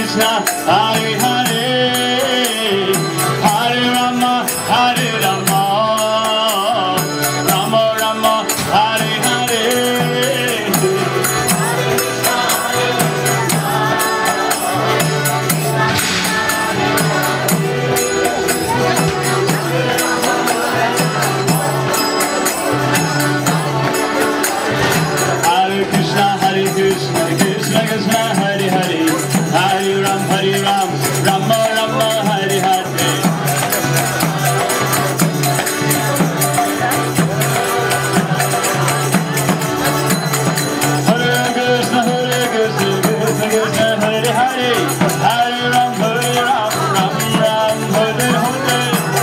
Krishna, Hare Hare, Hare Rama, Hare Rama, Rama Rama, Hare Hare. Hare Krishna, Krishna Krishna, Hare Hare, Hare Ram, Rama Rama, Hare Hare. Hare Krishna, Krishna Krishna, Hare Hare, Hare Ram, Ram Ram, Hare Hare.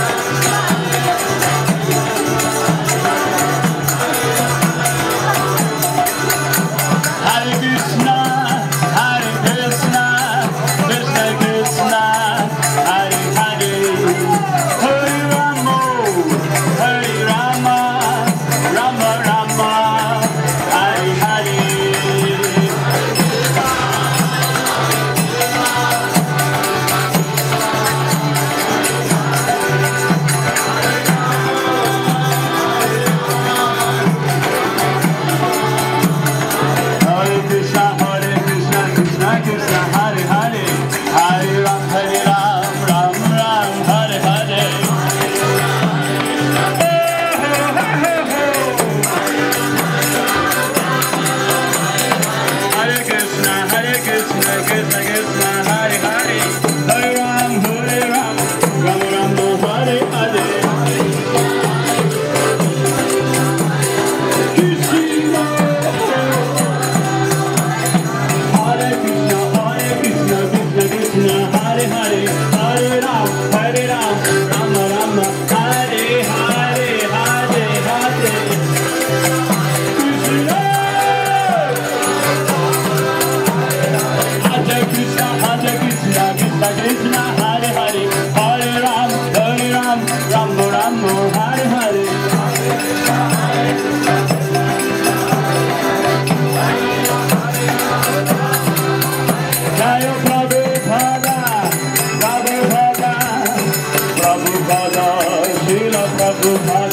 Hare Krishna, Krishna Krishna, Hare Hare, Hare Rama, Rama Rama, Hare Hare. Hare Krishna, Krishna Krishna, Hare Hare, Hare Ram, Ram Ram, Hare Hare. Hare Krishna, Krishna Krishna, Hare Hare, Hare Ram, Ram Ram, Hare Hare. Hare Krishna, Krishna Hare Hare, Hare Ram, Rama Rama, Hare Hare, Hare Hare. Krishna, Hare Krishna, Krishna Krishna, Hare Hare, Hare Ram, Rama Rama, Hare Hare. Jaya Prabhupada, Prabhupada, Srila Prabhupada.